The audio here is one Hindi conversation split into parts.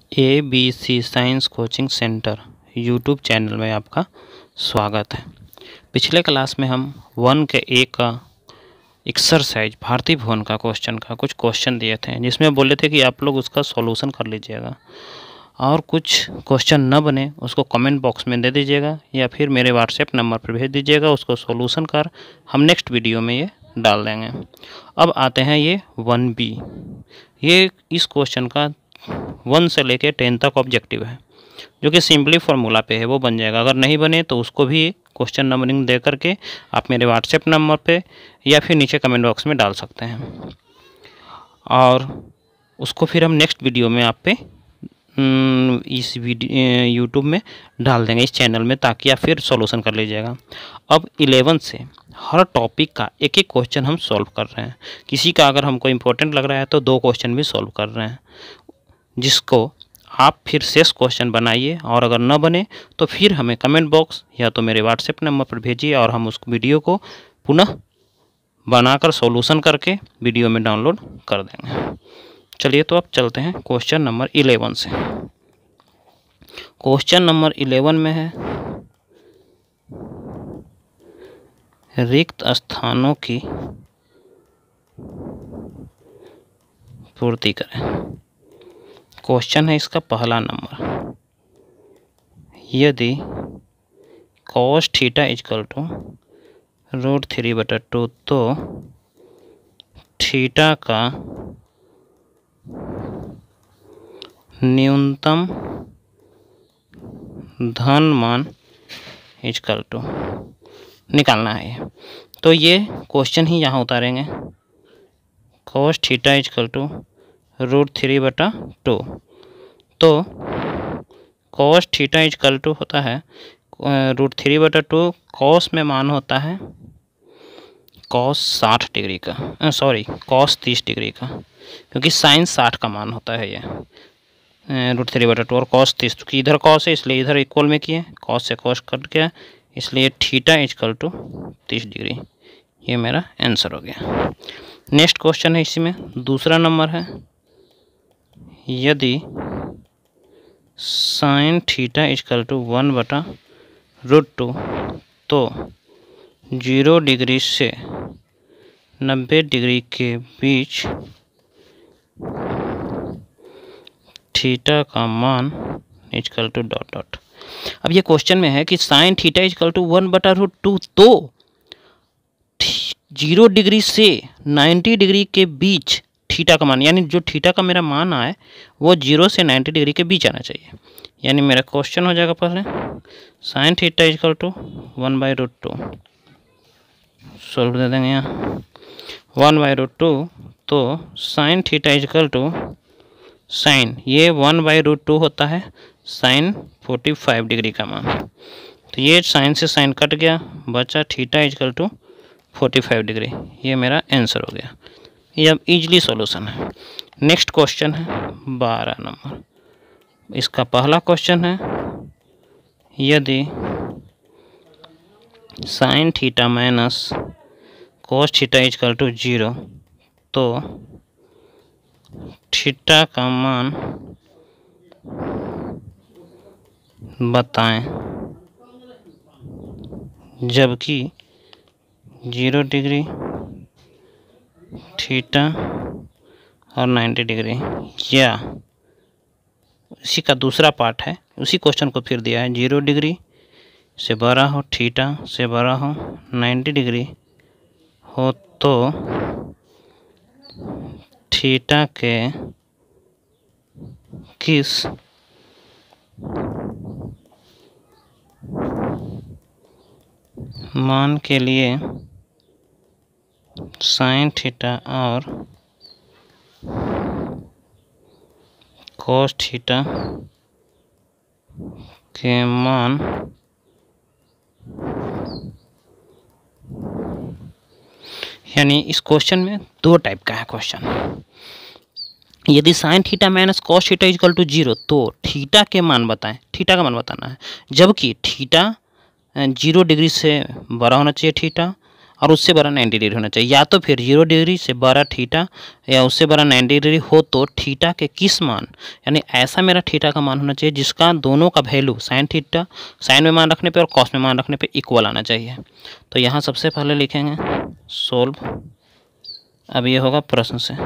ABC science coaching centre YouTube channel में आपका स्वागत है। पिछले क्लास में हम 1 के ए का एक्सरसाइज भारतीय भवन का कुछ क्वेश्चन दिए थे, जिसमें बोले थे कि आप लोग उसका सॉल्यूशन कर लीजिएगा और कुछ क्वेश्चन न बने उसको कमेंट बॉक्स में दे दीजिएगा या फिर मेरे व्हाट्सएप नंबर पर भेज दीजिएगा। उसको सॉल्यूशन कर हम नेक्स्ट वीडियो में ये डाल देंगे। अब आते हैं ये 1B। ये इस क्वेश्चन का 1 से लेके 10 तक ऑब्जेक्टिव है, जो कि सिंपली फार्मूला पे है, वो बन जाएगा। अगर नहीं बने तो उसको भी क्वेश्चन नंबरिंग दे करके आप मेरे व्हाट्सएप नंबर पे या फिर नीचे कमेंट बॉक्स में डाल सकते हैं और उसको फिर हम नेक्स्ट वीडियो में आप पे इस वीडियो यूट्यूब में डाल देंगे इस चैनल में, ताकि आप फिर सॉल्यूशन कर लीजिएगा। अब 11 से हर टॉपिक का एक एक क्वेश्चन हम सॉल्व कर रहे हैं। किसी का अगर हमको इम्पोर्टेंट लग रहा है तो 2 क्वेश्चन भी सॉल्व कर रहे हैं, जिसको आप फिर शेष क्वेश्चन बनाइए और अगर न बने तो फिर हमें कमेंट बॉक्स या तो मेरे व्हाट्सएप नंबर पर भेजिए और हम उस वीडियो को पुनः बनाकर सॉल्यूशन करके वीडियो में डाउनलोड कर देंगे। चलिए तो अब चलते हैं क्वेश्चन नंबर 11 से। क्वेश्चन नंबर 11 में है, रिक्त स्थानों की पूर्ति करें। क्वेश्चन है इसका पहला नंबर, यदि cos थीटा इजकल टू √3/2 तो थीटा का न्यूनतम धन मान इजकल टू निकालना है। तो ये क्वेश्चन ही यहाँ उतारेंगे। cos थीटा इजकल टू √3/2, तो cos थीटा इजकल टू होता है √3/2। cos में मान होता है cos 60 डिग्री का, cos 30 डिग्री का, क्योंकि साइन 60 का मान होता है ये √3/2 और cos 30, क्योंकि इधर cos है इसलिए इधर इक्वल में किए, cos से cos कट गया, इसलिए थीटा इजकल टू 30 डिग्री। ये मेरा आंसर हो गया। नेक्स्ट क्वेश्चन है इसी में दूसरा नंबर है, यदि साइन थीटा इजकल टू 1/√2 तो 0 डिग्री से 90 डिग्री के बीच थीटा का मान इजकल टू डॉट डॉट। अब ये क्वेश्चन में है कि साइन थीटा इजकल टू 1/√2 तो 0 डिग्री से 90 डिग्री के बीच थीटा का मान, यानी जो थीटा का मेरा मान आए वो 0 से 90 डिग्री के बीच आना चाहिए। यानी मेरा क्वेश्चन हो जाएगा पहले sine theta equal to 1/√2, solve दे देंगे यहाँ 1/√2, तो sine theta equal to sine, ये 1/√2 होता है साइन 45 डिग्री का मान, तो ये साइन से साइन कट गया, बचा थीटा इजकल टू 45 डिग्री। ये मेरा आंसर हो गया। ये अब इजली सॉल्यूशन है। नेक्स्ट क्वेश्चन है 12 नंबर। इसका पहला क्वेश्चन है, यदि sine theta minus cos theta equal to 0 तो थीटा का मान बताएं, जबकि 0 डिग्री थीटा और 90 डिग्री। या इसी का दूसरा पार्ट है, उसी क्वेश्चन को फिर दिया है, 0 डिग्री से बड़ा हो, थीटा से बड़ा हो, 90 डिग्री हो तो थीटा के किस मान के लिए साइन थीटा और cos थीटा के मान यानी इस क्वेश्चन में 2 टाइप का है क्वेश्चन। यदि sine theta minus cos theta equal to 0 तो थीटा के मान बताएं, थीटा का मान बताना है, जबकि थीटा 0 डिग्री से बड़ा होना चाहिए थीटा और उससे बड़ा 90 डिग्री होना चाहिए। या तो फिर 0 डिग्री से बड़ा थीटा या उससे बड़ा 90 डिग्री हो तो थीटा के किस मान, यानी ऐसा मेरा थीटा का मान होना चाहिए जिसका दोनों का वैल्यू साइन थीटा, साइन में मान रखने पे और कॉस में मान रखने पे इक्वल आना चाहिए। तो यहाँ सबसे पहले लिखेंगे सोल्व। अब ये होगा प्रश्न से,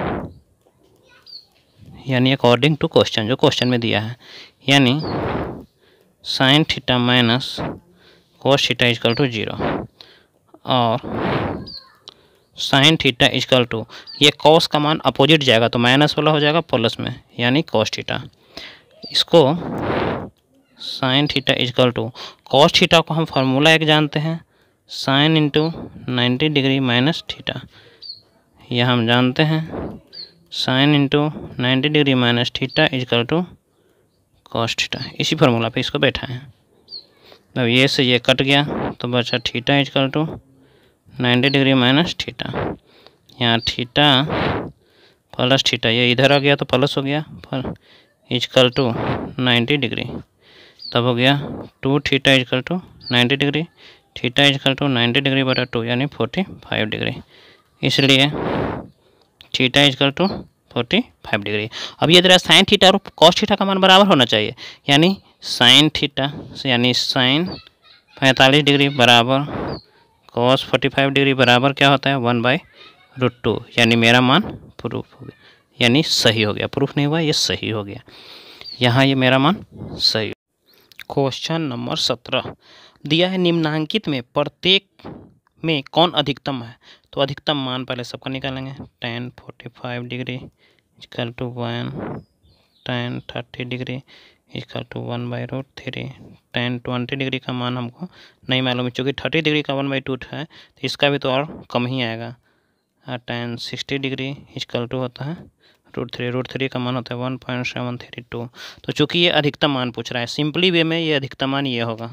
यानी अकॉर्डिंग टू क्वेश्चन, जो क्वेश्चन में दिया है, यानी sine theta minus cos theta equal to 0 और साइन थीटा इजकल टू, ये कॉस का मान अपोजिट जाएगा तो माइनस वाला हो जाएगा प्लस में, यानी कॉस थीटा। इसको sine theta equal to cos theta को हम फार्मूला एक जानते हैं, sine into 90 degree minus theta. यह हम जानते हैं sine into 90 degree minus theta equal to cos theta. इसी फार्मूला पे इसको बैठा है। अब ये से ये कट गया तो बचा theta equal to 90 degree minus theta. यहाँ थीटा प्लस थीटा, ये इधर आ गया तो प्लस हो गया, पर इजकल टू 90 डिग्री, तब हो गया 2 theta equal to 90 degree, theta equal to 90 degree बटा 2 यानी 45 डिग्री। इसलिए थीटा इजकल टू 45 डिग्री। अब ये जरा साइन थीटा और कॉस थीटा का मान बराबर होना चाहिए, यानी साइन थीटा यानी साइन 45 डिग्री बराबर कॉस 45 डिग्री बराबर क्या होता है 1/√2, यानी मेरा मान प्रूफ हो गया, यानी सही हो गया। प्रूफ नहीं हुआ, ये सही हो गया। यहाँ ये मेरा मान सही। क्वेश्चन नंबर 17 दिया है, निम्नांकित में प्रत्येक में कौन अधिकतम है? तो अधिकतम मान पहले सबका निकालेंगे। tan 45 degree equal to 1, tan 30 degree equal to 1/√3, tan 20 degree का मान हमको नहीं मालूम है, चूँकि 30 डिग्री का 1/2 है तो इसका भी तो और कम ही आएगा। tan 60 डिग्री इक्वल टू होता है √3 का मान होता है 1.732। तो चूँकि ये अधिकतम मान पूछ रहा है, सिंपली वे में ये अधिकतम मान ये होगा,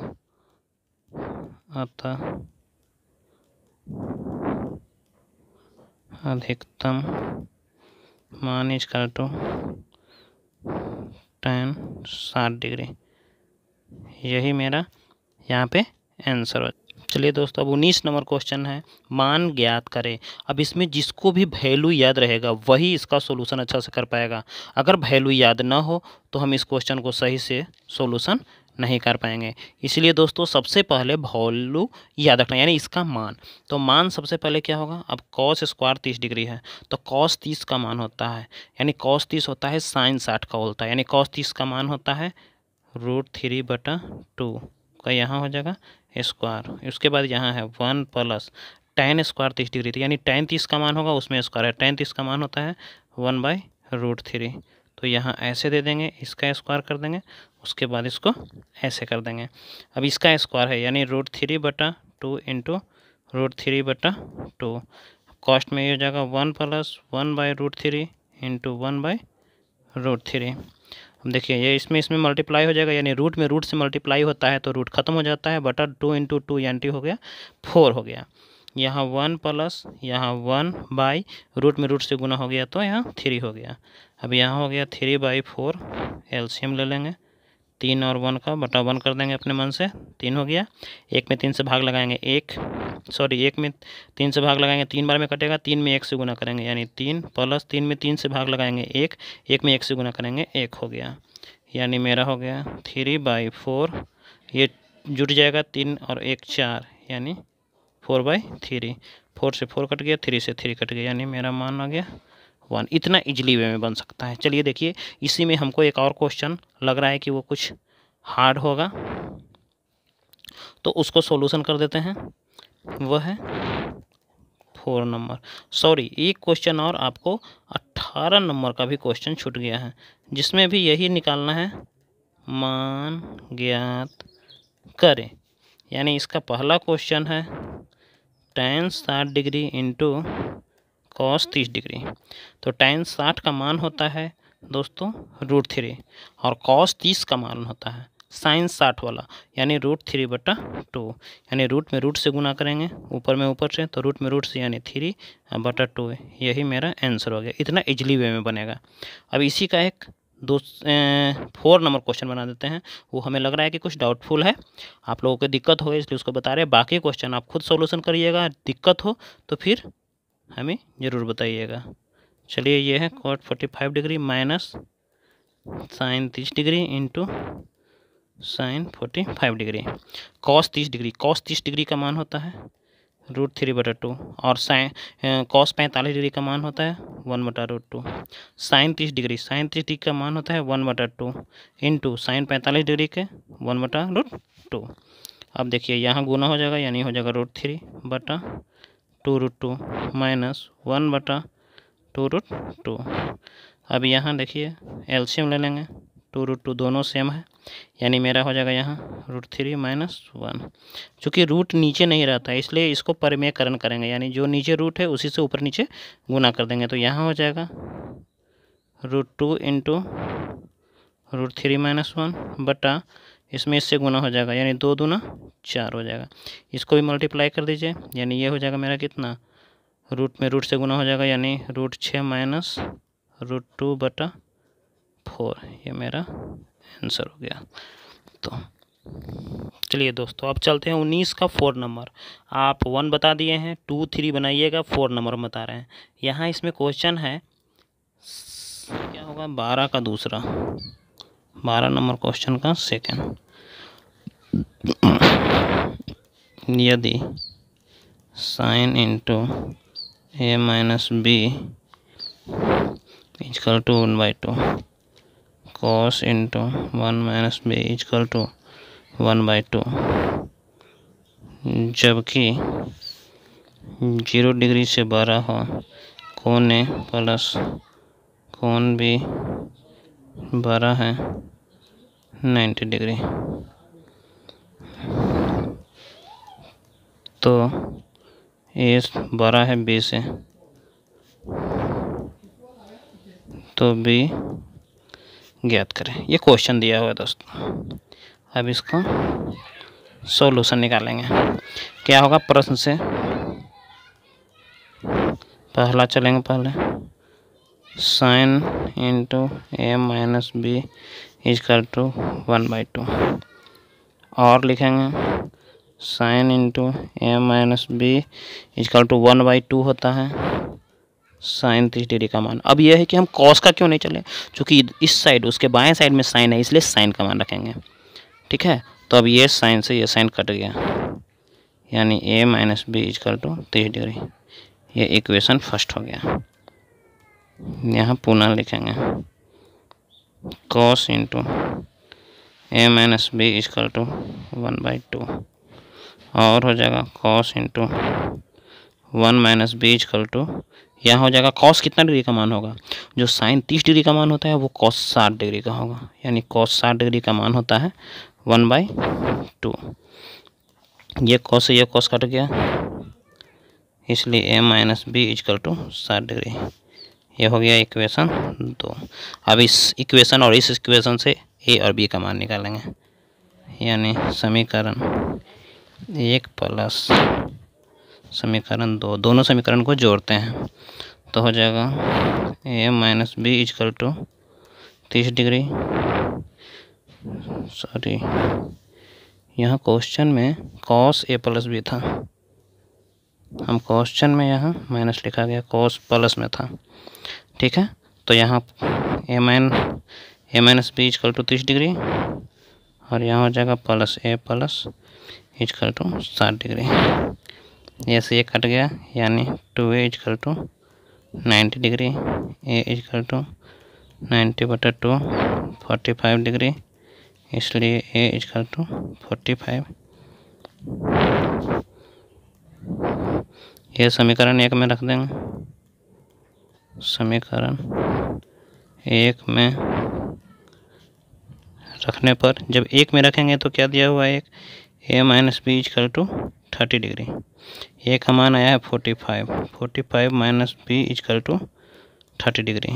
अतः अधिकतम मान इक्वल टू tan 60 डिग्री। यही मेरा यहाँ पे आंसर हो। चलिए दोस्तों, अब 19 नंबर क्वेश्चन है, मान ज्ञात करें। अब इसमें जिसको भी वैल्यू याद रहेगा वही इसका सॉल्यूशन अच्छा से कर पाएगा। अगर वैल्यू याद ना हो तो हम इस क्वेश्चन को सही से सॉल्यूशन नहीं कर पाएंगे। इसलिए दोस्तों सबसे पहले वैल्यू याद रखना, यानी इसका मान। तो मान सबसे पहले क्या होगा, अब कॉस स्क्वायर 30 डिग्री है तो कॉस 30 का मान होता है, यानी कॉस 30 होता है साइन 60 का होता है, यानी कॉस 30 का मान होता है √3/2 का, यहाँ हो जाएगा स्क्वायर। उसके बाद यहाँ है 1 प्लस tan स्क्वायर 30 डिग्री, तो यानी tan 30 का मान होगा उसमें स्क्वायर है, tan 30 का मान होता है 1/√3। तो यहाँ ऐसे दे देंगे, इसका स्क्वायर कर देंगे, उसके बाद इसको ऐसे कर देंगे। अब इसका स्क्वायर है यानी √3/2 इंटू √3/2, कॉस्ट में ये हो जाएगा 1 प्लस 1/√3 इंटू 1/√3। अब देखिए ये इसमें मल्टीप्लाई हो जाएगा, यानी रूट में रूट से मल्टीप्लाई होता है तो रूट खत्म हो जाता है, बटा 2 इंटू 2 यानी हो गया 4 हो गया। यहाँ 1 प्लस यहाँ 1 बाई रूट में रूट से गुना हो गया तो यहाँ 3 हो गया। अब यहाँ हो गया 3/4, एलसीएम ले लेंगे, 3 और 1 का बटा 1 कर देंगे अपने मन से, 3 हो गया। 1 में 3 से भाग लगाएंगे, 1 में 3 से भाग लगाएंगे, 3 बार में कटेगा, 3 में 1 से गुना करेंगे, यानी 3 प्लस 3 में 3 से भाग लगाएंगे 1, 1 में 1 से गुना करेंगे 1 हो गया, यानी मेरा हो गया 3/4। ये जुट जाएगा 3 और 1 4, यानी 4/3। 4 से 4 कट गया, 3 से 3 कट गया, यानी मेरा मान आ गया 1। इतना इजली वे में बन सकता है। चलिए देखिए, इसी में हमको एक और क्वेश्चन लग रहा है कि वो कुछ हार्ड होगा, तो उसको सॉल्यूशन कर देते हैं। वह है 4 नंबर, सॉरी एक क्वेश्चन और आपको 18 नंबर का भी क्वेश्चन छूट गया है, जिसमें भी यही निकालना है, मान ज्ञात करें। यानी इसका पहला क्वेश्चन है tan 60 degree into cos 30 degree. तो tan 60 का मान होता है दोस्तों √3 और कॉस 30 का मान होता है साइन 60 वाला, यानी √3/2, यानी रूट में रूट से गुना करेंगे, ऊपर में ऊपर से, तो रूट में रूट से यानी 3/2। यही मेरा आंसर हो गया। इतना इजली वे में बनेगा। अब इसी का एक 4 नंबर क्वेश्चन बना देते हैं। वो हमें लग रहा है कि कुछ डाउटफुल है, आप लोगों को दिक्कत हो इसलिए उसको बता रहे हैं। बाकी क्वेश्चन आप खुद सॉल्यूशन करिएगा, दिक्कत हो तो फिर हमें ज़रूर बताइएगा। चलिए ये है cot 45 degree minus sin 30 degree into sin 45 degree. cos 30 degree, cos 30 degree का मान होता है √3/2 और cos 45 डिग्री का मान होता है 1/√2। sin 30 डिग्री, sin 30 डिग्री का मान होता है 1/2 इंटू sin 45 डिग्री के 1/√2। अब देखिए यहाँ गुना हो जाएगा, यानी हो जाएगा √3/2√2 माइनस 1/2√2। अब यहाँ देखिए एलसीएम ले लेंगे, 2√2 दोनों सेम है, यानी मेरा हो जाएगा यहाँ √3 माइनस 1। चूँकि रूट नीचे नहीं रहता है इसलिए इसको परिमेयकरण करेंगे, यानी जो नीचे रूट है उसी से ऊपर नीचे गुना कर देंगे। तो यहाँ हो जाएगा √2 इंटू √3 माइनस 1 बटा इसमें इससे गुना हो जाएगा, यानी 2 दूना 4 हो जाएगा। इसको भी मल्टीप्लाई कर दीजिए, यानी ये हो जाएगा मेरा कितना, रूट में रूट से गुना हो जाएगा, यानी √6 माइनस √2/4। ये मेरा आंसर हो गया। तो चलिए दोस्तों अब चलते हैं 19 का 4 नंबर। आप 1 बता दिए हैं, 2 3 बनाइएगा, 4 नंबर बता रहे हैं। यहाँ इसमें क्वेश्चन है क्या होगा, 12 का दूसरा, 12 नंबर क्वेश्चन का सेकंड। यदि sin into a minus b equal to 1/2, cos into 1 minus b equal to 1/2, जबकि 0 डिग्री से बड़ा हो कोण ए प्लस कोण बी बड़ा है 90 डिग्री, तो ए बड़ा है बी से, तो बी ज्ञात करें। ये क्वेश्चन दिया हुआ है दोस्तों। अब इसका सॉल्यूशन निकालेंगे। क्या होगा प्रश्न से, पहला चलेंगे, पहले sin into A minus B equal to 1/2 और लिखेंगे sin into A minus B equal to 1/2 होता है sin 30 डिग्री का मान। अब यह है कि हम cos का क्यों नहीं चले, क्योंकि इस साइड उसके बाएं साइड में sin है इसलिए sin का मान रखेंगे। ठीक है, तो अब ये sin से ये sin कट गया, यानी a minus B equal to 30 degree. ये इक्वेशन फर्स्ट हो गया। यहाँ पुनः लिखेंगे cos into A minus B equal to 1/2 और हो जाएगा cos into 1 minus B equal to, यहाँ हो जाएगा cos कितना डिग्री का मान होगा, जो sin 30 डिग्री का मान होता है वो cos 60 डिग्री का होगा, यानी cos 60 डिग्री का मान होता है 1/2। ये cos से ये cos कट गया, इसलिए a minus B equal to 60 degree. ये हो गया इक्वेशन 2। अब इस इक्वेशन और इस इक्वेशन से a और b का मान निकालेंगे, यानी समीकरण 1 प्लस समीकरण 2, दोनों समीकरण को जोड़ते हैं तो हो जाएगा a minus B equal to 30 degree. Sorry, यहाँ क्वेश्चन में cos a प्लस बी था, हम क्वेश्चन में यहाँ माइनस लिखा गया, cos प्लस में था। ठीक है, तो यहाँ a minus B equal to 30 degree और यहाँ हो जाएगा plus a plus equal to 60 degree. ये से ये कट गया, यानी 2a equal to 90 degree, a equal to 90/2 45 degree, इसलिए a इक्वल टू 45। ये समीकरण 1 में रख देंगे। समीकरण 1 में रखने पर जब 1 में रखेंगे तो क्या दिया हुआ है, a minus B equal to 30 degree, a का मान आया है 45 minus B equal to 30 degree.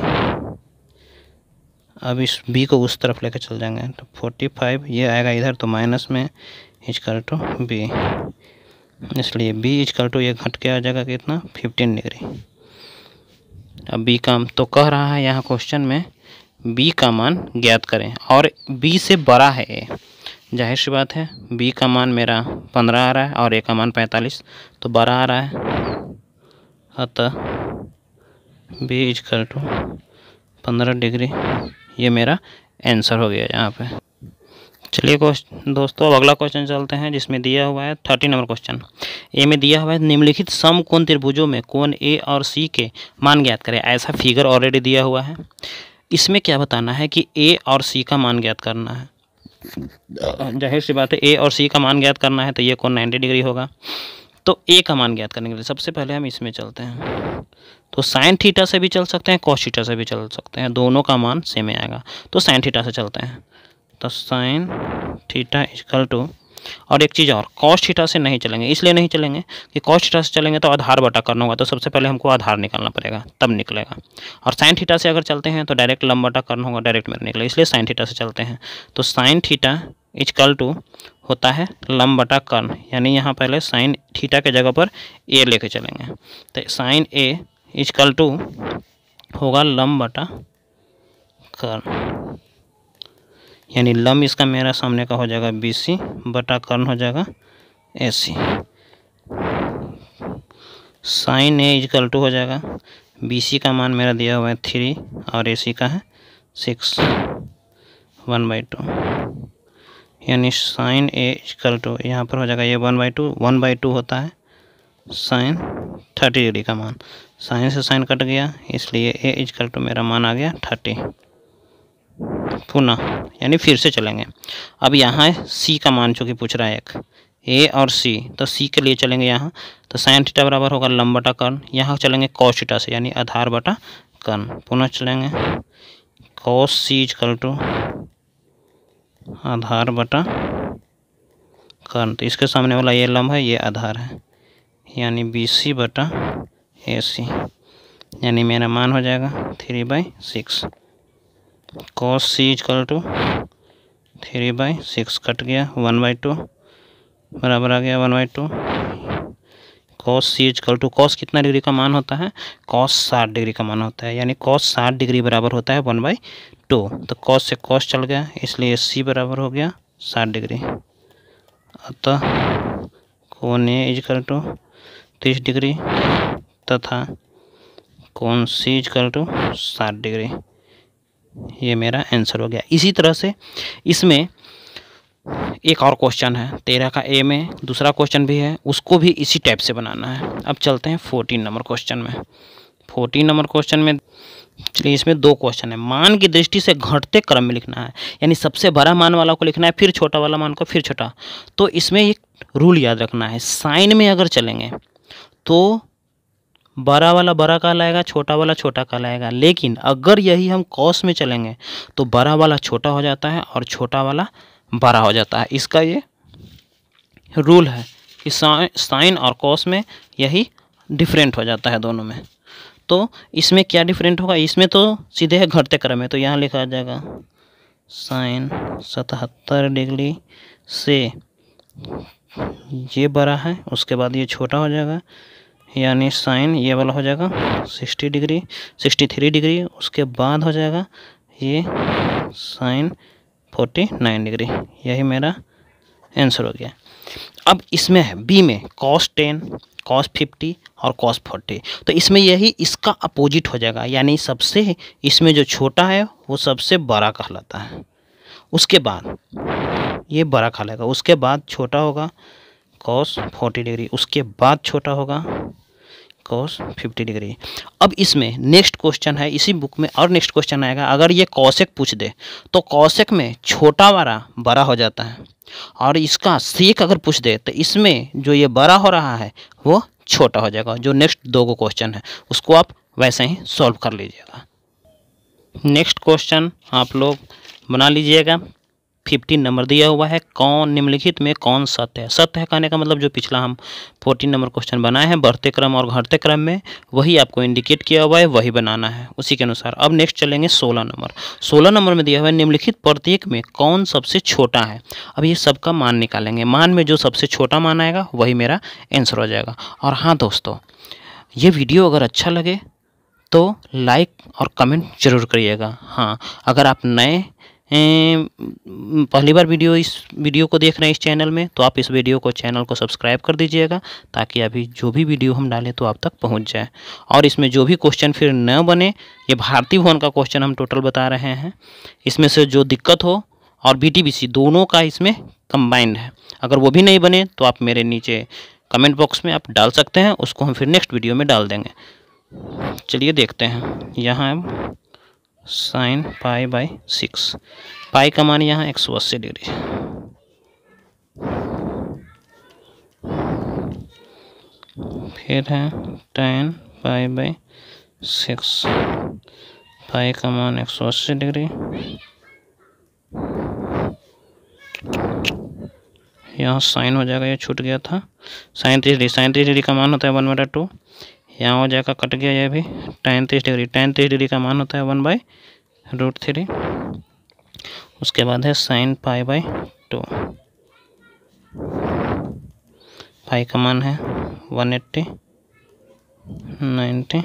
अब इस b को उस तरफ लेकर चल जाएंगे तो 45 ये आएगा इधर, तो माइनस में इक्वल टू b, इसलिए b इक्वल टू ये घट के आ जाएगा कितना 15 डिग्री। अब b का तो कह रहा है यहाँ क्वेश्चन में b का मान ज्ञात करें और b से बड़ा है a। जाहिर सी बात है b का मान मेरा 15 आ रहा है और a का मान 45, तो 12 आ रहा है। अतः b इक्वल टू 15 डिग्री, ये मेरा आंसर हो गया यहाँ पे। चलिए दोस्तों अब अगला क्वेश्चन चलते हैं, जिसमें दिया हुआ है 30 नंबर क्वेश्चन। ए में दिया हुआ है निम्नलिखित समकोण त्रिभुजों में कोण ए और सी के मान ज्ञात करें। ऐसा फिगर ऑलरेडी दिया हुआ है। इसमें क्या बताना है कि ए और सी का मान ज्ञात करना है। जाहिर सी बात है ए और सी का मान ज्ञात करना है तो ये कोण 90 डिग्री होगा। तो ए का मान ज्ञात करने के लिए सबसे पहले हम इसमें चलते हैं। तो साइन थीटा से भी चल सकते हैं, कॉस थीटा से भी चल सकते हैं, दोनों का मान सेम आएगा। तो साइन थीटा से चलते हैं। तो साइन थीटा इक्वल टू, और एक चीज़ और, कॉस थीटा से नहीं चलेंगे। इसलिए नहीं चलेंगे कि कॉस थीटा से चलेंगे तो आधार बटा करना होगा, तो सबसे पहले हमको आधार निकालना पड़ेगा तब निकलेगा। और साइन थीटा से अगर चलते हैं तो डायरेक्ट लंब बटा करना होगा, डायरेक्ट मेरा निकलेगा। इसलिए साइन थीटा से चलते हैं। तो साइन थीटा इक्वल टू होता है लंब बटा कर्ण, यानी यहाँ पहले साइन थीटा के जगह पर ए लेके चलेंगे। तो साइन ए इक्वल टू होगा लंब बटा कर्ण, यानी लंब इसका मेरा सामने का हो जाएगा BC बटा कर्ण हो जाएगा AC। Sine A equal to हो जाएगा BC का मान मेरा दिया हुआ है 3 और AC का है 6, 1/2, यानी साइन ए इक्वल टू यहाँ पर हो जाएगा ये 1/2, 1/2 होता है साइन 30 डिग्री का मान। साइन से साइन कट गया, इसलिए ए इक्वल टू मेरा मान आ गया 30। पुनः यानी फिर से चलेंगे। अब यहाँ सी का मान चूँकि पूछ रहा है एक, ए और सी, तो सी के लिए चलेंगे यहाँ। तो साइन थीटा बराबर होगा लंब बटा कर्ण, यहाँ चलेंगे कॉस थीटा से, यानी आधार बटा कर्ण। पुनः चलेंगे कॉस सी इक्वल टू आधार बटा कर्ण। तो इसके सामने वाला ये लंब है, ये आधार है, यानी BC बटा AC, यानी मेरा मान हो जाएगा 3/6। कॉस सी इक्वल टू 3/6 कट गया, 1/2 बराबर आ गया 1/2। Cos C equal to, cos कितना डिग्री का मान होता है? कॉस 60 डिग्री का मान होता है, यानी कॉस 60 डिग्री बराबर होता है 1/2। तो कॉस से कॉस चल गया, इसलिए सी बराबर हो गया 60 डिग्री। अतः कोण ए इक्वल टू 30 डिग्री तथा कोण सी इक्वल टू 60 डिग्री। ये मेरा आंसर हो गया। इसी तरह से इसमें एक और क्वेश्चन है 13 का ए में, दूसरा क्वेश्चन भी है, उसको भी इसी टाइप से बनाना है। अब चलते हैं 14 नंबर क्वेश्चन में। 14 नंबर क्वेश्चन में चलिए इसमें दो क्वेश्चन है। मान की दृष्टि से घटते क्रम में लिखना है, यानी सबसे बड़ा मान वाला को लिखना है, फिर छोटा वाला मान को, फिर छोटा। तो इसमें एक रूल याद रखना है, साइन में अगर चलेंगे तो बड़ा वाला बड़ा कहलाएगा, छोटा वाला छोटा कहलाएगा। लेकिन अगर यही हम कॉस में चलेंगे तो बड़ा वाला छोटा हो जाता है और छोटा वाला बड़ा हो जाता है। इसका ये रूल है कि साइन और कॉस में यही डिफरेंट हो जाता है दोनों में। तो इसमें क्या डिफरेंट होगा? इसमें तो सीधे है घटते क्रम है, तो यहाँ लिखा जाएगा साइन 77 डिग्री से ये बड़ा है, उसके बाद ये छोटा हो जाएगा, यानी साइन ये वाला हो जाएगा 60 डिग्री 63 डिग्री, उसके बाद हो जाएगा ये साइन 49 डिग्री। यही मेरा आंसर हो गया। अब इसमें है बी में cos 10, cos 50 और cos 40। तो इसमें यही इसका अपोजिट हो जाएगा, यानी सबसे इसमें जो छोटा है वो सबसे बड़ा कहलाता है, उसके बाद ये बड़ा कहलाएगा, उसके बाद छोटा होगा cos 40 डिग्री, उसके बाद छोटा होगा cos 50 डिग्री। अब इसमें नेक्स्ट क्वेश्चन है इसी बुक में, और नेक्स्ट क्वेश्चन आएगा, अगर ये कॉसेक पूछ दे तो कॉसेक में छोटा वाला बड़ा हो जाता है, और इसका सेक अगर पूछ दे तो इसमें जो ये बड़ा हो रहा है वो छोटा हो जाएगा। जो नेक्स्ट दो क्वेश्चन है उसको आप वैसे ही सॉल्व कर लीजिएगा। नेक्स्ट क्वेश्चन आप लोग बना लीजिएगा। 15 नंबर दिया हुआ है, कौन निम्नलिखित में कौन सत्य है? सत्य है कहने का मतलब जो पिछला हम 14 नंबर क्वेश्चन बनाए हैं बढ़ते क्रम और घटते क्रम में, वही आपको इंडिकेट किया हुआ है, वही बनाना है उसी के अनुसार। अब नेक्स्ट चलेंगे 16 नंबर। 16 नंबर में दिया हुआ है निम्नलिखित प्रत्येक में कौन सबसे छोटा है? अब ये सबका मान निकालेंगे, मान में जो सबसे छोटा मान आएगा वही मेरा आंसर हो जाएगा। और हाँ दोस्तों, ये वीडियो अगर अच्छा लगे तो लाइक और कमेंट जरूर करिएगा। हाँ, अगर आप नए पहली बार इस वीडियो को देख रहे हैं इस चैनल में, तो आप इस वीडियो को चैनल को सब्सक्राइब कर दीजिएगा, ताकि अभी जो भी वीडियो हम डालें तो आप तक पहुंच जाए। और इसमें जो भी क्वेश्चन फिर न बने, ये भारतीय भवन का क्वेश्चन हम टोटल बता रहे हैं, इसमें से जो दिक्कत हो और BTBC दोनों का इसमें कंबाइंड है। अगर वो भी नहीं बने तो आप मेरे नीचे कमेंट बॉक्स में आप डाल सकते हैं, उसको हम फिर नेक्स्ट वीडियो में डाल देंगे। चलिए देखते हैं। यहाँ sin π/6, पाई का मान यहाँ 180 डिग्री। फिर है tan π/6, पाई का मान 180 डिग्री। यहाँ साइन हो जाएगा, ये छूट गया था, sin 30 डिग्री। sin 30 डिग्री का मान होता है 1/2। यहाँ हो जाएगा, कट गया ये भी, tan 30 डिग्री। tan 30 डिग्री का मान होता है 1/√3। उसके बाद है sin π/2, पाई का मान है 180, 90,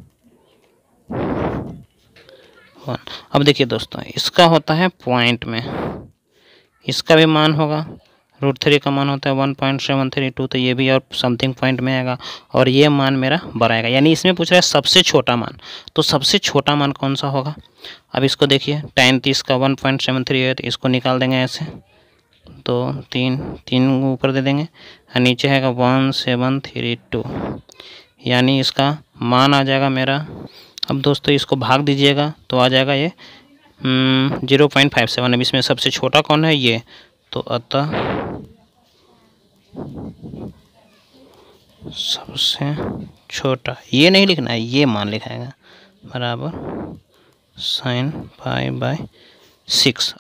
1। अब देखिए दोस्तों, इसका होता है पॉइंट में, इसका भी मान होगा, √3 का मान होता है 1.732, तो ये भी और समथिंग पॉइंट में आएगा, और ये मान मेरा बड़ा आएगा। यानी इसमें पूछ रहा है सबसे छोटा मान, तो सबसे छोटा मान कौन सा होगा। अब इसको देखिए, tan 30 का 1.73 है, तो इसको निकाल देंगे ऐसे, तो 3 ऊपर दे देंगे, और नीचे है 1732, यानी इसका मान आ जाएगा मेरा। अब दोस्तों इसको भाग दीजिएगा तो आ जाएगा ये 0.57। अब इसमें सबसे छोटा कौन है, ये, तो अतः सबसे छोटा, ये नहीं लिखना है, ये मान लिखाएगा, बराबर sin π/6।